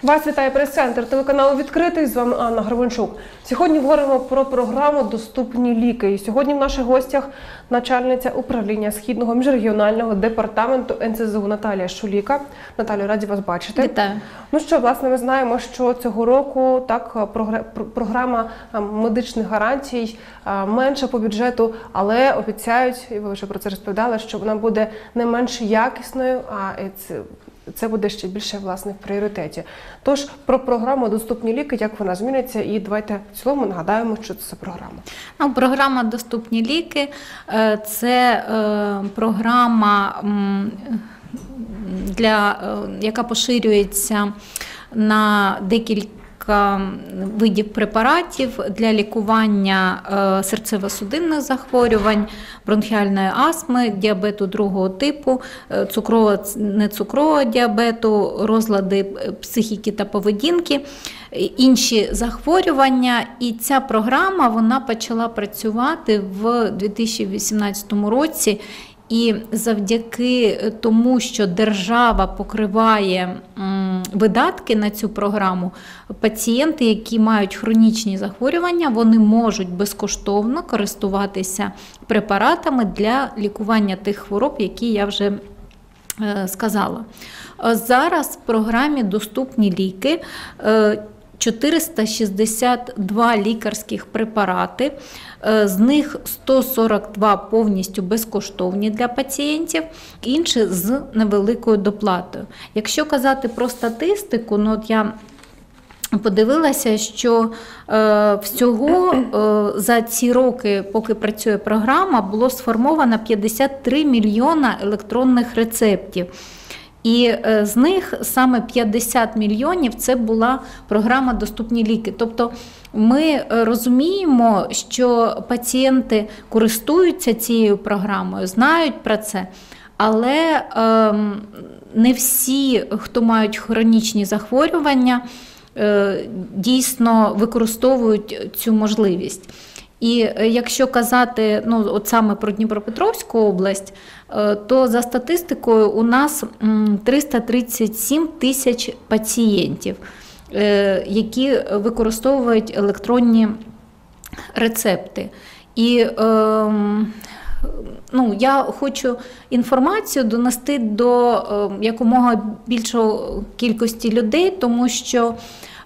Вас вітає прес-центр телеканалу «Відкритий». З вами Анна Гребенчук. Сьогодні говоримо про програму «Доступні ліки». І сьогодні в наших гостях начальниця управління Східного міжрегіонального департаменту НСЗУ Наталія Шуліка. Наталію, раді вас бачити. Вітаю. Ну що, власне, ми знаємо, що цього року програма медичних гарантій менша по бюджету, але обіцяють, і ви вже про це розповідали, що вона буде не менш якісною, а це буде ще більше, власне, в пріоритеті. Тож, про програму «Доступні ліки», як вона зміниться, і давайте в цілому нагадаємо, що це за програма. Програма «Доступні ліки» – це програма, яка поширюється на декілька видів препаратів для лікування серцево-судинних захворювань, бронхіальної астми, діабету другого типу, нецукрового діабету, розлади психіки та поведінки, інші захворювання. І ця програма вона почала працювати в 2018 році. І завдяки тому, що держава покриває видатки на цю програму, пацієнти, які мають хронічні захворювання, вони можуть безкоштовно користуватися препаратами для лікування тих хвороб, які я вже сказала. Зараз в програмі «Доступні ліки» 462 лікарських препарати, з них 142 повністю безкоштовні для пацієнтів, інші з невеликою доплатою. Якщо казати про статистику, от я подивилася, що всього за ці роки, поки працює програма, було сформовано 53 мільйона електронних рецептів. І з них саме 50 мільйонів – це була програма «Доступні ліки». Тобто ми розуміємо, що пацієнти користуються цією програмою, знають про це, але не всі, хто мають хронічні захворювання, дійсно використовують цю можливість. І якщо казати от саме про Дніпропетровську область, то за статистикою у нас 337 тисяч пацієнтів, які використовують електронні рецепти. І я хочу інформацію донести до якомога більшої кількості людей, тому що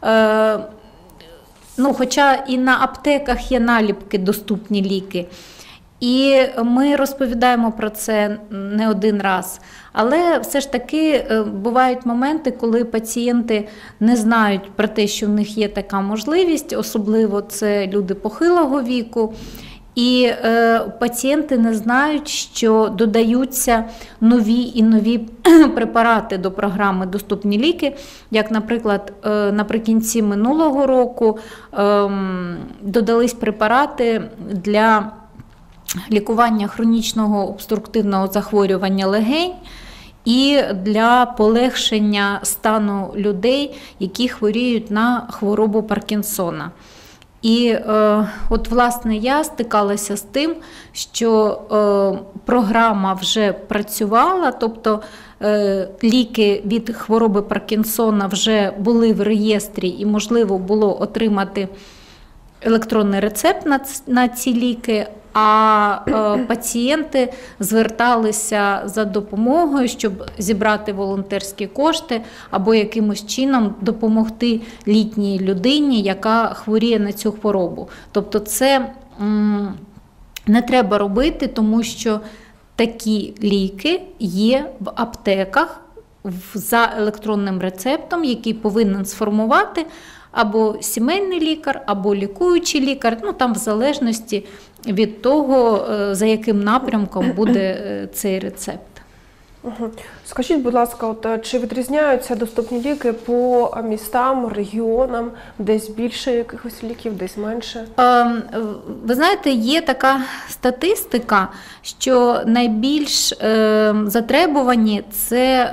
хоча і на аптеках є наліпки «Доступні ліки», і ми розповідаємо про це не один раз. Але все ж таки бувають моменти, коли пацієнти не знають про те, що в них є така можливість, особливо це люди похилого віку. І пацієнти не знають, що додаються нові і нові препарати до програми «Доступні ліки», як, наприклад, наприкінці минулого року додались препарати для лікування хронічного обструктивного захворювання легень і для полегшення стану людей, які хворіють на хворобу Паркінсона. І власне, я стикалася з тим, що програма вже працювала, тобто ліки від хвороби Паркінсона вже були в реєстрі і можливо було отримати електронний рецепт на ці ліки, а пацієнти зверталися за допомогою, щоб зібрати волонтерські кошти або якимось чином допомогти літній людині, яка хворіє на цю хворобу. Тобто це не треба робити, тому що такі ліки є в аптеках за електронним рецептом, який повинен сформувати або сімейний лікар, або лікуючий лікар, там в залежності від того, за яким напрямком буде цей рецепт. Скажіть, будь ласка, чи відрізняються доступні ліки по містам, регіонам, десь більше якихось ліків, десь менше? Ви знаєте, є така статистика, що найбільш затребувані – це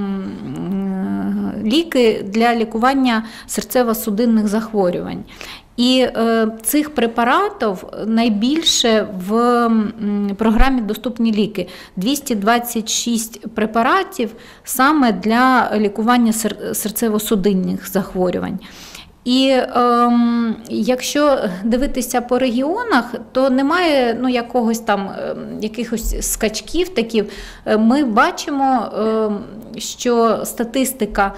ліки для лікування серцево-судинних захворювань. І цих препаратів найбільше в програмі «Доступні ліки». 226 препаратів саме для лікування серцево-судинних захворювань. І якщо дивитися по регіонах, то немає якогось там якихось скачків таких. Ми бачимо, що статистика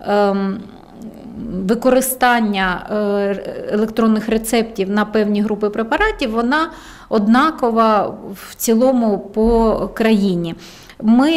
використання електронних рецептів на певні групи препаратів, вона однакова в цілому по країні. Ми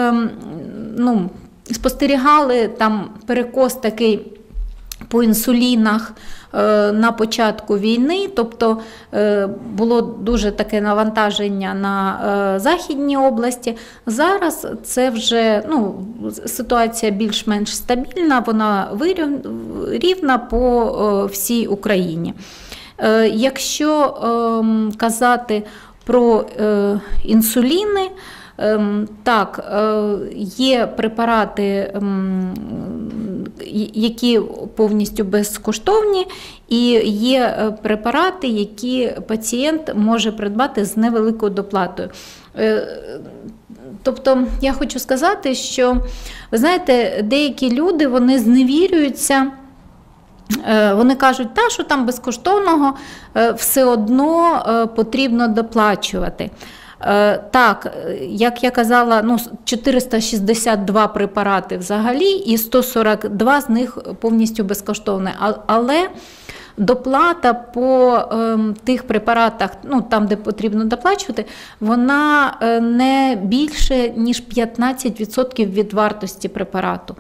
спостерігали там перекос такий по інсулінах на початку війни, тобто було дуже таке навантаження на Західній області. Зараз це вже ситуація більш-менш стабільна, вона рівна по всій Україні. Якщо казати про інсуліни, так, є препарати, які повністю безкоштовні, і є препарати, які пацієнт може придбати з невеликою доплатою. Тобто я хочу сказати, що, ви знаєте, деякі люди, вони зневірюються, вони кажуть, що там безкоштовного все одно потрібно доплачувати. Так, як я казала, 462 препарати взагалі і 142 з них повністю безкоштовні. Але доплата по тих препаратах, там, де потрібно доплачувати, вона не більше, ніж 15% від вартості препарату.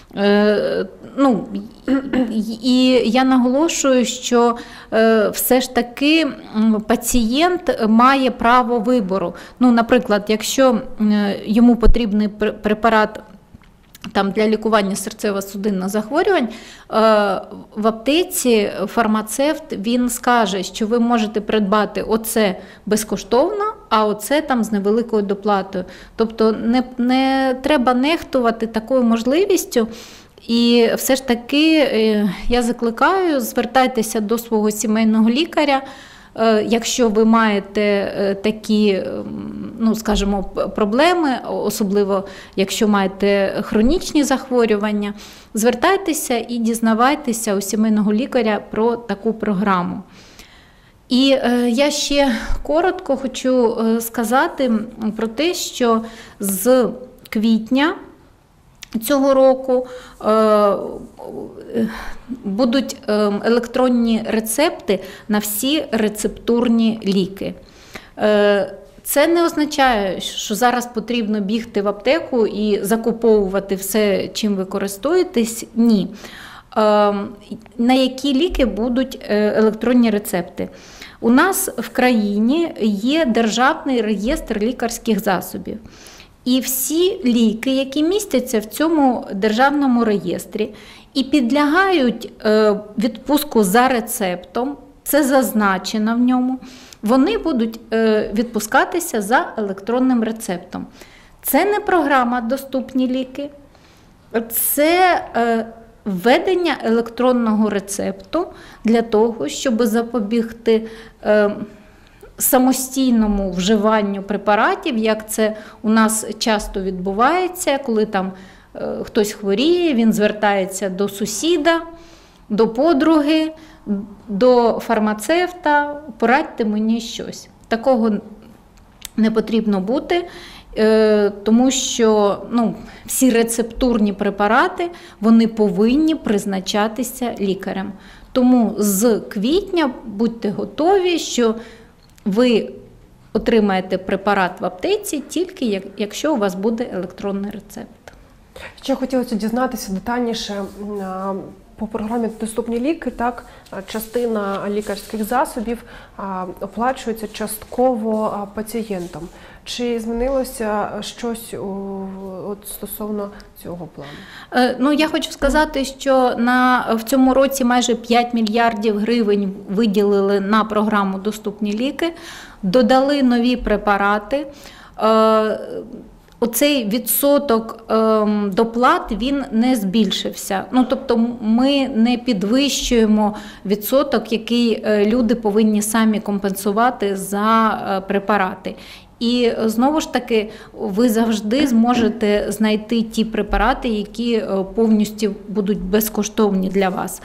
І я наголошую, що все ж таки пацієнт має право вибору. Наприклад, якщо йому потрібний препарат для лікування серцево-судинних захворювань, в аптеці фармацевт, він скаже, що ви можете придбати оце безкоштовно, а оце з невеликою доплатою. Тобто не треба нехтувати такою можливістю. І все ж таки я закликаю, звертайтеся до свого сімейного лікаря, якщо ви маєте такі, скажімо, проблеми, особливо якщо маєте хронічні захворювання, звертайтеся і дізнавайтеся у сімейного лікаря про таку програму. І я ще коротко хочу сказати про те, що з квітня цього року будуть електронні рецепти на всі рецептурні ліки. Це не означає, що зараз потрібно бігти в аптеку і закуповувати все, чим ви користуєтесь. Ні. На які ліки будуть електронні рецепти? У нас в країні є Державний реєстр лікарських засобів. І всі ліки, які містяться в цьому державному реєстрі і підлягають відпуску за рецептом, це зазначено в ньому, вони будуть відпускатися за електронним рецептом. Це не програма «Доступні ліки», це введення електронного рецепту для того, щоб запобігти самостійному вживанню препаратів, як це у нас часто відбувається, коли хтось хворіє, він звертається до сусіда, до подруги, до фармацевта, порадьте мені щось. Такого не потрібно бути, тому що всі рецептурні препарати, вони повинні призначатися лікарем. Тому з квітня будьте готові, що ви отримаєте препарат в аптеці тільки якщо у вас буде електронний рецепт. Ще хотілося дізнатися детальніше по програмі «Доступні ліки». Так, частина лікарських засобів оплачується частково пацієнтам. Чи змінилося щось стосовно цього плану? Я хочу сказати, що в цьому році майже 5 мільярдів гривень виділили на програму «Доступні ліки», додали нові препарати. оцей відсоток доплат, він не збільшився. Ну, тобто ми не підвищуємо відсоток, який люди повинні самі компенсувати за препарати. І знову ж таки, ви завжди зможете знайти ті препарати, які повністю будуть безкоштовні для вас.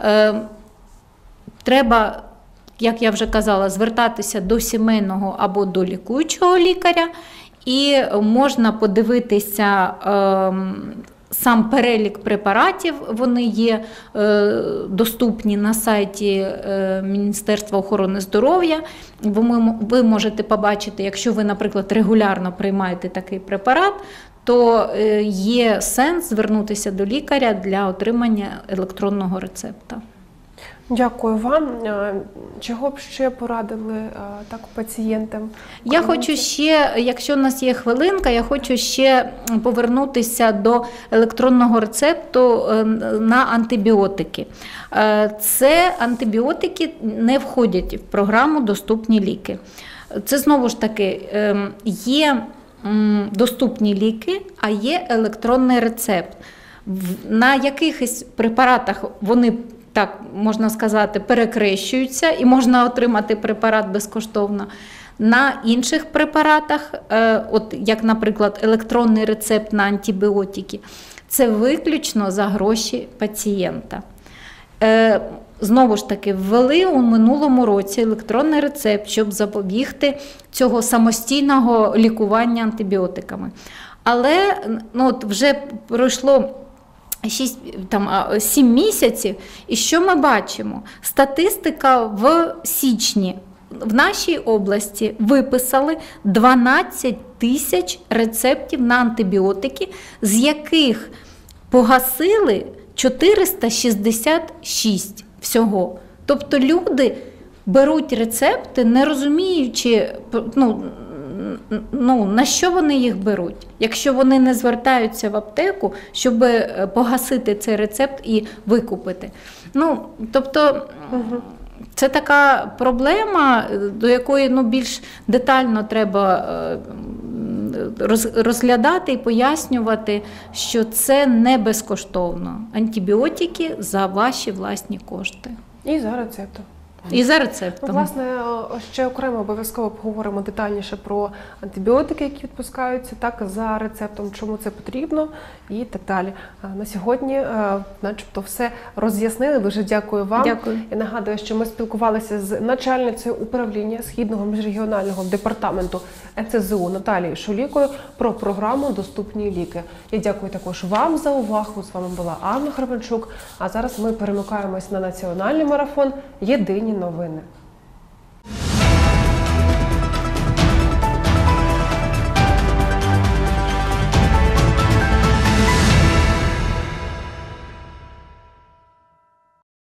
Треба, як я вже казала, звертатися до сімейного або до лікуючого лікаря, і можна подивитися сам перелік препаратів, вони є доступні на сайті Міністерства охорони здоров'я. Ви можете побачити, якщо ви, наприклад, регулярно приймаєте такий препарат, то є сенс звернутися до лікаря для отримання електронного рецепта. Дякую вам. Чого б ще порадили так пацієнтам? Я хочу ще, якщо у нас є хвилинка, я хочу ще повернутися до електронного рецепту на антибіотики. Це антибіотики не входять в програму «Доступні ліки». Це знову ж таки є доступні ліки, а є електронний рецепт. На якихось препаратах вони, так можна сказати, перекрещуються і можна отримати препарат безкоштовно. На інших препаратах, от як, наприклад, електронний рецепт на антибіотики, це виключно за гроші пацієнта. Знову ж таки, ввели у минулому році електронний рецепт, щоб запобігти цього самостійного лікування антибіотиками. Але от вже пройшло 7 місяців, і що ми бачимо? Статистика в січні. В нашій області виписали 12 тисяч рецептів на антибіотики, з яких погасили 466 всього. Тобто люди беруть рецепти, не розуміючи, на що вони їх беруть, якщо вони не звертаються в аптеку, щоб погасити цей рецепт і викупити. Тобто, це така проблема, до якої більш детально треба розглядати і пояснювати, що це не безкоштовно. Антибіотики за ваші власні кошти. І за рецептом. І за рецептом. Власне, ще окремо обов'язково поговоримо детальніше про антибіотики, які відпускаються так за рецептом, чому це потрібно і так далі. На сьогодні начебто все роз'яснили. Дуже дякую вам. Дякую. Я нагадую, що ми спілкувалися з начальницею управління Східного міжрегіонального департаменту НСЗУ Наталією Шулікою про програму «Доступні ліки». Я дякую також вам за увагу. З вами була Анна Храпанчук. А зараз ми перемикаємось на національний марафон «Єдині новини».